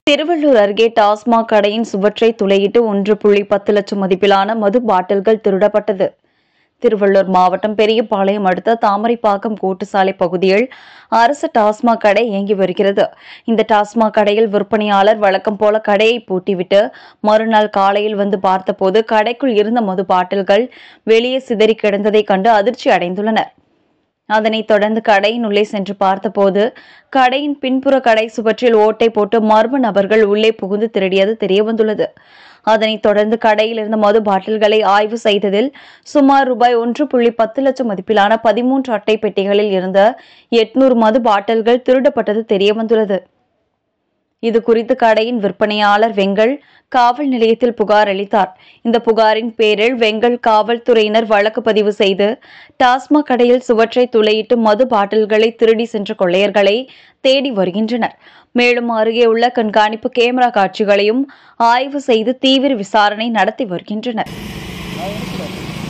திருவள்ளூர் அருகே டாஸ்மாக் கடையின் சுவற்றை துளையிட்டு 1.10 லட்சம் மதிப்பிலான மது பாட்டில்கள் திருடப்பட்டது. திருவள்ளூர் மாவட்டம் பெரியபாளையம் அடுத்த தாமரைப்பாக்கம் கூட்டுசாலை பகுதியில் அரசு டாஸ்மாக் கடை இயங்கி வருகிறது. இந்த டாஸ்மாக் கடையில் விற்பனையாளர் வழக்கம் போல கடையை பூட்டிவிட்டு மறுநாள் காலையில் வந்து பார்த்தபோது கடைக்குள் இருந்த மது பாட்டில்கள் வெளியே சிதறி கிடந்ததை கண்டு அதிர்ச்சி அடைந்துள்ளனர். அதனைத் தொடர்ந்து கடையின் உள்ளே சென்று பார்த்தபோது கடையின் பின்புற கடை சுவற்றில் ஓட்டை போட்டு மர்ம நபர்கள் உள்ளே புகுந்து திருடியது தெரியவந்துள்ளது. அதனைத் தொடர்ந்து கடையில் இருந்த மது பாட்டில்களை ஆய்வு செய்ததில் சுமார் ₹1.10 லட்சம் மதிப்பிலான 13 அட்டை பெட்டிகளில் இருந்த 800 மது பாட்டில்கள் திருடப்பட்டது தெரியவந்துள்ளது. இது குறித்து கடையின் விற்பனையாளர் வெங்கல் காவல் நிலையத்தில் புகார் அளித்தார். இந்த புகாரின் பேரில் வெங்கல் காவல்துறையினர் வழக்கு பதிவு செய்து டாஸ்மாக் கடையில் சுவற்றை துளையிட்டு மது பாட்டில்களை திருடி சென்ற கொள்ளையர்களை தேடி வருகின்றனர். மேலும் அருகே உள்ள கண்காணிப்பு கேமரா காட்சிகளையும் ஆய்வு செய்து தீவிர விசாரணை நடத்தி வருகின்றனர்.